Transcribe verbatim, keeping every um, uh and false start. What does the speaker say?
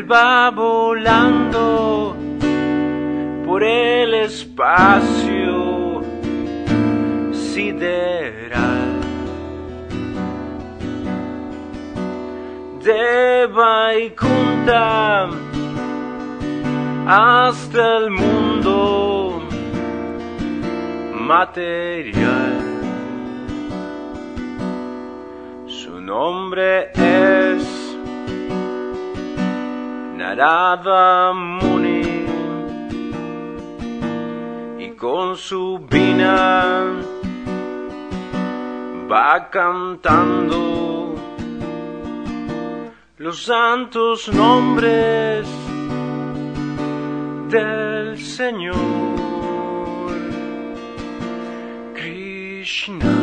Él va volando por el espacio sideral. De Vaikunta hasta el mundo material. Su nombre es Narada Muni, y con su vina va cantando los santos nombres del Señor Krishna.